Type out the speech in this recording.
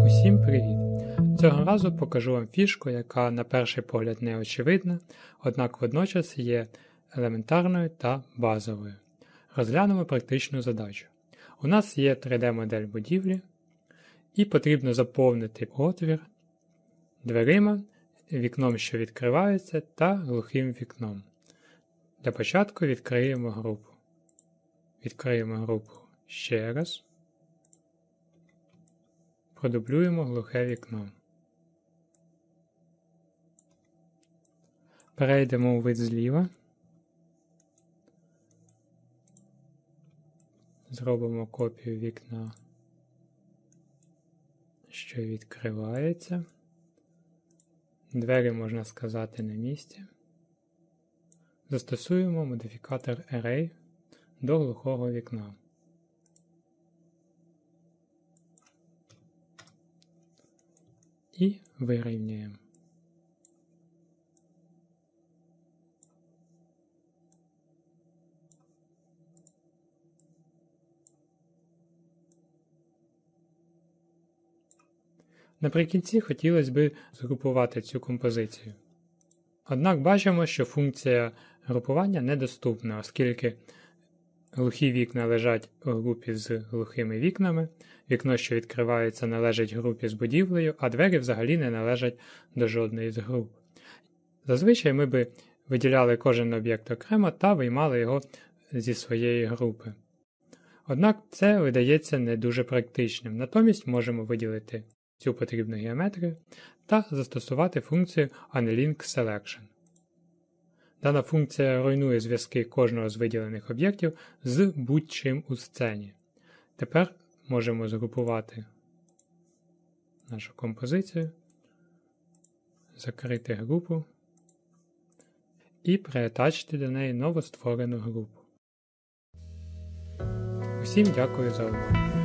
Усім привіт! Цього разу покажу вам фішку, яка на перший погляд не очевидна, однак водночас є елементарною та базовою. Розглянемо практичну задачу. У нас є 3D-модель будівлі і потрібно заповнити отвір дверима, вікном, що відкривається, та глухим вікном. Для початку відкриємо групу. Відкриємо групу ще раз. Продублюємо глухе вікно. Перейдемо у вид зліва. Зробимо копію вікна, що відкривається. Двері, можна сказати, на місці. Застосуємо модифікатор Array до глухого вікна. І вирівняємо. Наприкінці хотілося б згрупувати цю композицію. Однак бачимо, що функція групування недоступна, оскільки глухі вікна лежать у групі з глухими вікнами, вікно, що відкривається, належить групі з будівлею, а двері взагалі не належать до жодної з груп. Зазвичай ми би виділяли кожен об'єкт окремо та виймали його зі своєї групи. Однак це видається не дуже практичним, натомість можемо виділити цю потрібну геометрію та застосувати функцію Unlink Selection. Дана функція руйнує зв'язки кожного з виділених об'єктів з будь-чим у сцені. Тепер можемо згрупувати нашу композицію, закрити групу і приатачити до неї новостворену групу. Усім дякую за увагу!